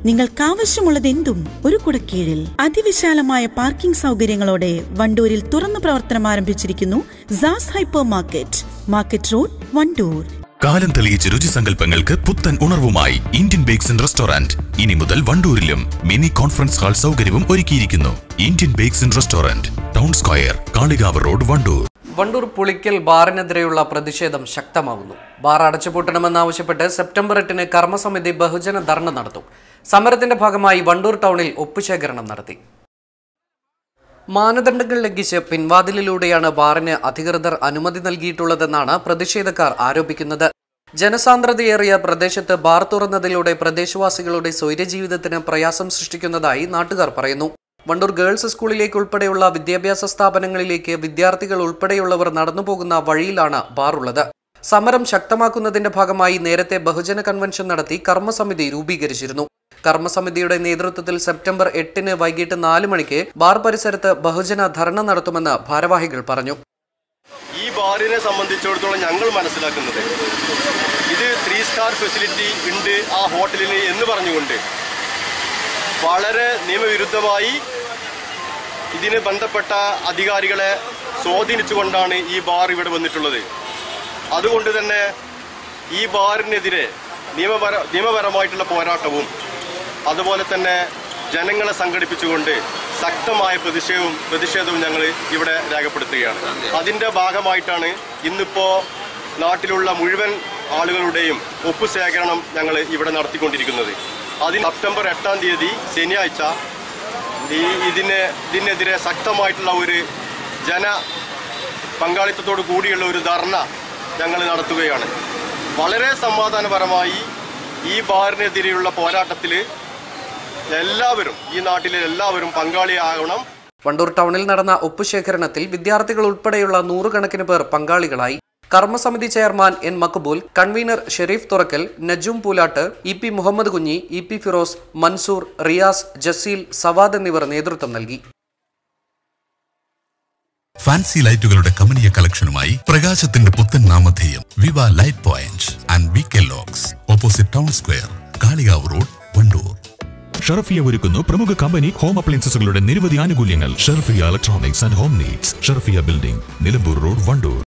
നിങ്ങൾക്കാവശ്യമുള്ളതെന്തും ഒരു കുടക്കീഴിൽ. അതിവിശാലമായ പാർക്കിംഗ് സൗകര്യങ്ങളോടെ വണ്ടൂരിൽ തുറന്നു പ്രവർത്തനം ആരംഭിച്ചിരിക്കുന്നു സാസ് hyper market, market road, Wandoor. കാലം തെളിയിച്ച രുചിസങ്കല്പങ്ങൾക്ക് പുത്തൻ ഉണർവുമായി ഇന്ത്യൻ ബേക്സ് ആൻഡ് റെസ്റ്റോറന്റ് ഇനി മുതൽ വണ്ടൂരിലും മിനി കോൺഫറൻസ് ഹാൾ സൗകര്യവും ഒരുക്കിയിരിക്കുന്നു. Indian bakes and restaurant, town square, Kalikavu road, Wandoor. Wandoor Pulikkal ബാറിനെതിരെയുള്ള പ്രതിഷേധം ശക്തമാകുന്നു. ബാർ അടച്ചുപൂട്ടണമെന്നാവശ്യപ്പെട്ട് സെപ്റ്റംബർ 8-ന് കർമ്മസമിതി ബഹുജന ധർണ നടത്തും. സമരത്തിന്റെ ഭാഗമായി വണ്ടൂർ ടൗണിൽ ഒപ്പുശേഖരണം നടത്തി. മാനദണ്ഡങ്ങൾ ലംഘിച്ച് പിൻവാതിലിലൂടെയാണ് ബാറിന് അധികൃതർ അനുമതി നൽകിയിട്ടുള്ളതെന്നാണ് പ്രതിഷേധക്കാർ ആരോപിക്കുന്നത്. ജനസാന്ദ്രതയേറിയ പ്രദേശത്ത് ബാർ തുറന്നതിലൂടെ പ്രദേശവാസികളുടെ സ്വൈര്യജീവിതത്തിന് പ്രയാസം സൃഷ്ടിക്കുന്നതായി നാട്ടുകാർ പറയുന്നു. വണ്ടൂർ ഗേൾസ് സ്കൂളിലേക്കുൾപ്പെടെയുള്ള വിദ്യാഭ്യാസ സ്ഥാപനങ്ങളിലേക്ക് വിദ്യാർത്ഥികൾ ഉൾപ്പെടെയുള്ളവർ നടന്നുപോകുന്ന വഴിയിലാണ് ബാർ ഉള്ളത്. സമരം ശക്തമാക്കുന്നതിന്റെ ഭാഗമായി നേരത്തെ ബഹുജന കൺവെൻഷൻ നടത്തി കർമ്മസമിതി രൂപീകരിച്ചിരുന്നു. കർമ്മസമിതിയുടെ നേതൃത്വത്തിൽ സെപ്റ്റംബർ 8-ന് വൈകിട്ട് 4 മണിക്ക് ബാർ പരിസരത്ത് ബഹുജന ധർണ നടത്തുമെന്ന് ഭാരവാഹികൾ പറഞ്ഞു. ഈ ബാറിനെ സംബന്ധിച്ചിടത്തോളം ഞങ്ങൾ മനസ്സിലാക്കുന്നത് ഇത് 3 സ്റ്റാർ ഫെസിലിറ്റി ഉണ്ട് ആ ഹോട്ടലിന് എന്ന് പറഞ്ഞുകൊണ്ട് വളരെ നിയമവിരുദ്ധമായി ഇതിന് ബന്ധപ്പെട്ട അധികാരികളെ സ്വാധീനിച്ചുകൊണ്ടാണ് ഈ ബാർ ഇവിടെ വന്നിട്ടുള്ളത്. അതുകൊണ്ട് തന്നെ ഈ ബാറിനെതിരെ നിയമപരമായിട്ടുള്ള പോരാട്ടവും അതുപോലെ തന്നെ ജനങ്ങളെ സംഘടിപ്പിച്ചുകൊണ്ട് ശക്തമായ പ്രതിഷേധവും ഞങ്ങൾ ഇവിടെ രേഖപ്പെടുത്തുകയാണ്. അതിൻ്റെ ഭാഗമായിട്ടാണ് ഇന്നിപ്പോൾ നാട്ടിലുള്ള മുഴുവൻ ആളുകളുടെയും ഒപ്പുശേഖരണം ഞങ്ങൾ ഇവിടെ നടത്തിക്കൊണ്ടിരിക്കുന്നത്. അതിന് സെപ്റ്റംബർ 8-ാം തീയതി ശനിയാഴ്ച ഇതിനെതിരെ ശക്തമായിട്ടുള്ള ഒരു ജന പങ്കാളിത്തത്തോടു കൂടിയുള്ള ഒരു ധർണ ഞങ്ങൾ നടത്തുകയാണ്. വളരെ സമാധാനപരമായി ഈ ബാറിനെതിരെയുള്ള പോരാട്ടത്തിൽ എല്ലാവരും, ഈ നാട്ടിലെ എല്ലാവരും പങ്കാളിയാകണം. വണ്ടൂർ ടൗണിൽ നടന്ന ഒപ്പുശേഖരണത്തിൽ വിദ്യാർത്ഥികൾ ഉൾപ്പെടെയുള്ള 100 കണക്കിന് പേർ പങ്കാളികളായി. കർമ്മസമിതി chairman N Maqbool, convener Sharif Thurakkal, Najoom Poolatt, EP Muhammad Kunhi, EP Firoz, Mansoor, Riyas, Jaseel, Savad എന്നിവർ നേതൃത്വം നൽകി. ഫാൻസി ലൈറ്റുകളുടെ കമനീയ കളക്ഷനുമായി പ്രകാശത്തിന്റെ പുത്തൻ നാമധേയം Viva light point and VK locks, opposite town square, Kalikavu road, Wandoor. Sharfiya ഒരുക്കുന്നു പ്രമുഖ കമ്പനി ഹോം അപ്ലയൻസസുകളുടെ നിരവധി ആനുകൂല്യങ്ങൾ. Sharfiya electronics and home needs, Sharfiya building, Nilambur road, Wandoor.